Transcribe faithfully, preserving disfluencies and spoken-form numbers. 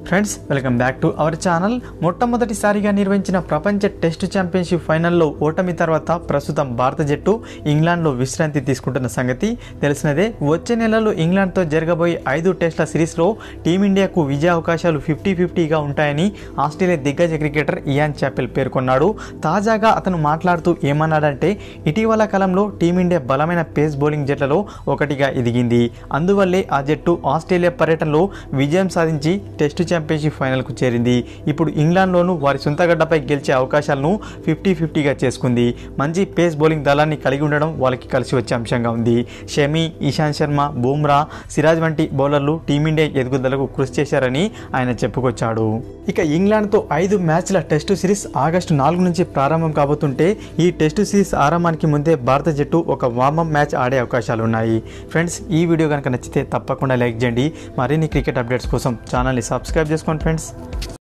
Friends welcome back to our channel. మొట్టమొదటిసారిగా నిర్వహించిన ప్రపంచ టెస్ట్ ఛాంపియన్షిప్ ఫైనల్లో ఓటమి తర్వాత ప్రస్తుతం భారత జట్టు ఇంగ్లాండ్లో విశ్రాంతి తీసుకుంటున్న సంగతి తెలిసినదే. వచ్చే నెలలో ఇంగ్లాండ్తో జరగబోయే ఐదు టెస్టుల సిరీస్లో టీమిండియాకు విజయ అవకాశాలు ఫిఫ్టీ ఫిఫ్టీగా ఉంటాయని ఆస్ట్రేలియా దిగ్గజ క్రికెటర్ ఇయాన్ చాపెల్ పేర్కొన్నాడు. తాజాగా అతను మాట్లాడుతూ ఏమన్నాడంటే, ఇటీవల కాలంలో టీమిండియా బలమైన పేస్ బౌలింగ్ జట్లలో ఒకటిగా ఎదిగింది. అందువల్లే ఆ జట్టు ఆస్ట్రేలియా పర్యటనలో విజయం సాధించి టెస్టు ఛాంపియన్షిప్ ఫైనల్కు చేరింది. ఇప్పుడు ఇంగ్లాండ్లోనూ వారి సొంత గడ్డపై గెలిచే అవకాశాలను ఫిఫ్టీ ఫిఫ్టీగా చేసుకుంది. మంచి పేస్ బౌలింగ్ దళాన్ని కలిగి ఉండడం వాళ్ళకి కలిసి వచ్చే అంశంగా ఉంది. షమి, ఇషాంత్ శర్మ, బుమ్రా, సిరాజ్ వంటి బౌలర్లు టీమిండియా ఎదుగుదలకు కృషి చేశారని ఆయన చెప్పుకొచ్చాడు. ఇక ఇంగ్లాండ్తో ఐదు మ్యాచ్ల టెస్టు సిరీస్ ఆగస్టు నాలుగు నుంచి ప్రారంభం కాబోతుంటే ఈ టెస్టు సిరీస్ ఆరంభానికి ముందే భారత జట్టు ఒక వార్మప్ మ్యాచ్ ఆడే అవకాశాలు ఉన్నాయి. ఫ్రెండ్స్, ఈ వీడియో కనుక నచ్చితే తప్పకుండా లైక్ చేయండి. మరిన్ని క్రికెట్ అప్డేట్స్ కోసం ఛానల్ని సబ్స్క్రైబ్ చేసుకోండి ఫ్రెండ్స్.